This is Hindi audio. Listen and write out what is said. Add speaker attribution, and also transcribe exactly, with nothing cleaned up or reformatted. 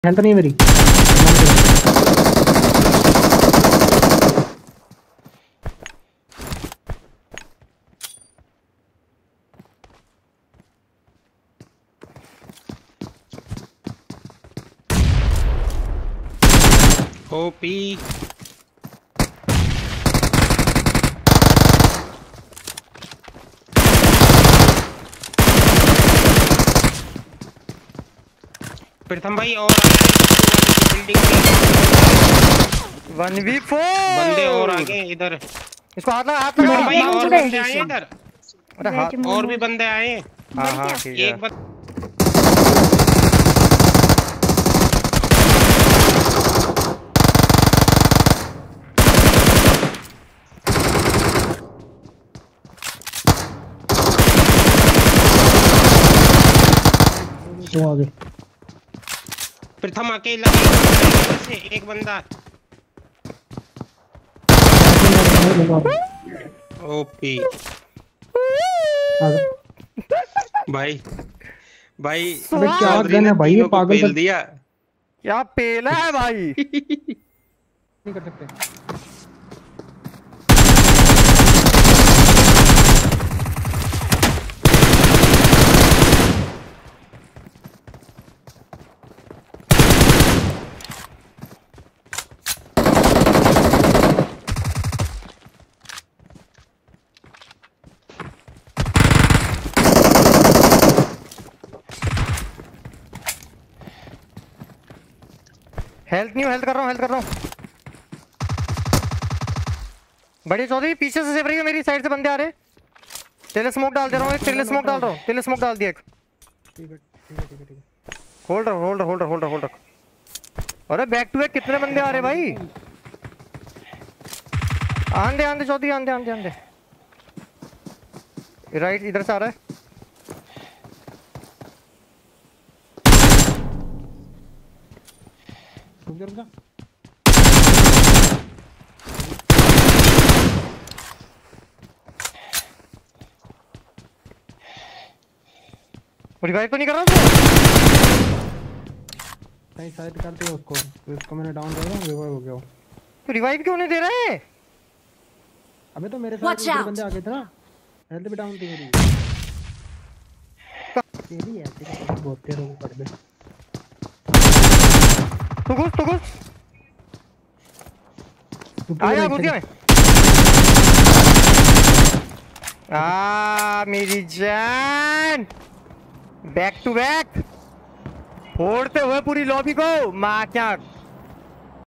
Speaker 1: हेल्थ नहीं मेरी।
Speaker 2: ओपी प्रथम भाई और बिल्डिंग
Speaker 3: वन वी फोर
Speaker 2: बंदे और आगे इधर।
Speaker 3: इसको हाथ लगा, हाथ लगा
Speaker 2: भाई और बंदे आए इधर।
Speaker 3: अरे हाथ
Speaker 2: और भी बंदे आए।
Speaker 3: हाँ हाँ ठीक है।
Speaker 2: एक बंद
Speaker 1: तो आगे
Speaker 2: प्रथम अकेला से एक बंदा। ओपी भाई भाई
Speaker 1: क्या गन है भाई, ये पागल
Speaker 2: पेल दिया।
Speaker 3: क्या पेला है भाई।
Speaker 1: नहीं कर सकते।
Speaker 3: हेल्थ नहीं, हेल्थ कर रहा हूँ, हेल्थ कर रहा हूँ। बड़ी चौधरी पीछे से सेफ रही है, मेरी साइड से बंदे आ रहे। तेले स्मोक डाल दे रहा हूँ, एक तेले स्मोक डाल रहा हूँ, तेले स्मोक डाल दिया एक।
Speaker 1: ठीक है ठीक है ठीक है ठीक है।
Speaker 3: होल्ड रख होल्ड होल्ड होल्ड होल्ड रख। अरे बैक टू बैक कितने बंदे आ रहे भाई। आंधे आंधे चौधरी, आंधे आंधे आंधे। राइट इधर से आ रहा है। रिवाइव तो नहीं कर रहा तू?
Speaker 1: नहीं शायद करते हो उसको, तो इसको मैंने डाउन कर दिया, रिवाइव हो गया वो।
Speaker 3: तो रिवाइव क्यों नहीं दे रहा है?
Speaker 1: अबे तो मेरे साथ दूसरे बंदे आ गए थे ना, हेल्थ भी डाउन थी मेरी। तेरी है तेरी तो बहुत तेरे को पड़ गए।
Speaker 3: तू घुस तू घुस आया घुस गया मैं। आ मेरी जान, बैक टू बैक फोड़ते हुए पूरी लॉबी को। माँ क्या